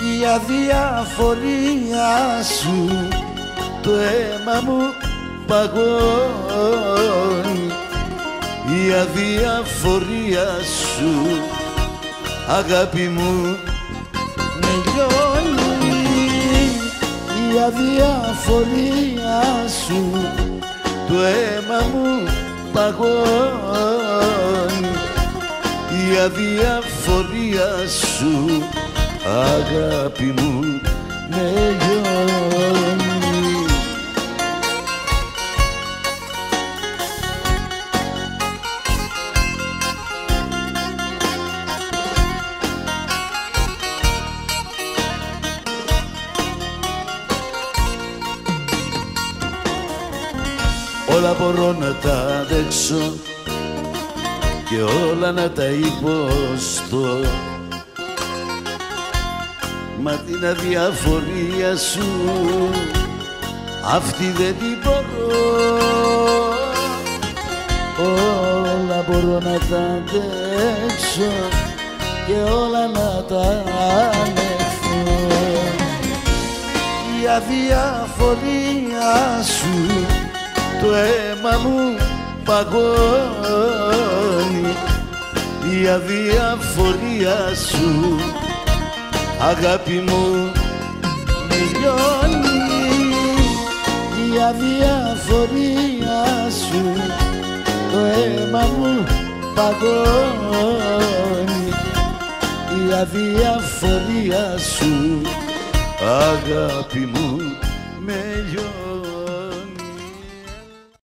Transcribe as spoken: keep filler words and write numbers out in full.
η αδιαφορία σου το αίμα μου παγώνει, η αδιαφορία σου αγάπη μου με λιώνει, η αδιαφορία σου το αίμα μου παγώνει, η αδιαφορία σου αγάπη μου με λιώνει. Όλα μπορώ να τα αντέξω και όλα να τα υποστώ, μα την αδιαφορία σου αυτή δεν την μπορώ. Όλα μπορώ να τα αντέξω και όλα να τα ανεχθώ, η αδιαφορία σου το αίμα μου παγώνει, η αδιαφορία σου αγάπη μου με λιώνει, η αδιαφορία σου το αίμα μου παγώνει, η αδιαφορία σου αγάπη μου